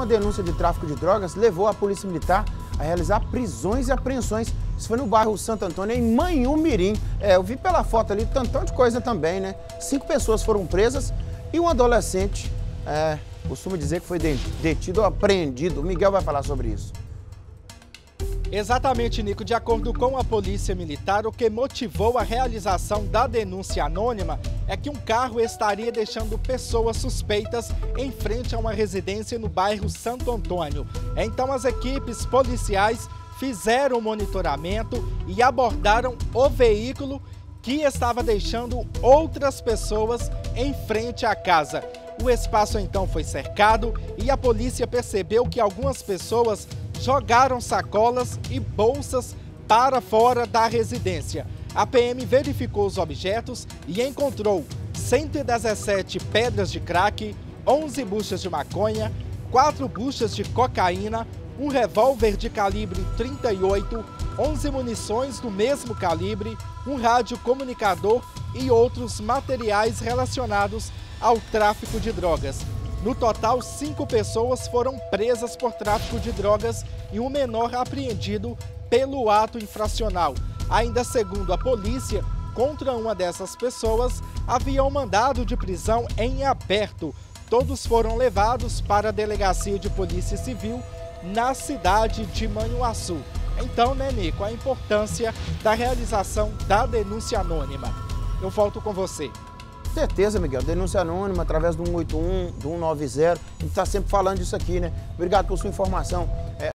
uma denúncia de tráfico de drogas levou a Polícia Militar a realizar prisões e apreensões. Isso foi no bairro Santo Antônio, em Manhumirim. Eu vi pela foto ali, tantão de coisa também, né? 5 pessoas foram presas e um adolescente, costumo dizer que foi detido ou apreendido. O Miguel vai falar sobre isso. Exatamente, Nico. De acordo com a Polícia Militar, o que motivou a realização da denúncia anônima é que um carro estaria deixando pessoas suspeitas em frente a uma residência no bairro Santo Antônio. Então as equipes policiais fizeram o monitoramento e abordaram o veículo que estava deixando outras pessoas em frente à casa. O espaço então foi cercado e a polícia percebeu que algumas pessoas jogaram sacolas e bolsas para fora da residência. A PM verificou os objetos e encontrou 117 pedras de crack, 11 buchas de maconha, 4 buchas de cocaína, um revólver de calibre 38, 11 munições do mesmo calibre, um rádio comunicador e outros materiais relacionados ao tráfico de drogas. No total, 5 pessoas foram presas por tráfico de drogas e um menor apreendido pelo ato infracional. Ainda segundo a polícia, contra uma dessas pessoas havia um mandado de prisão em aberto. Todos foram levados para a Delegacia de Polícia Civil na cidade de Manhuaçu. Então, né, Nico, a importância da realização da denúncia anônima. Eu volto com você. Certeza, Miguel. Denúncia anônima através do 181, do 190. A gente está sempre falando disso aqui, né? Obrigado por sua informação.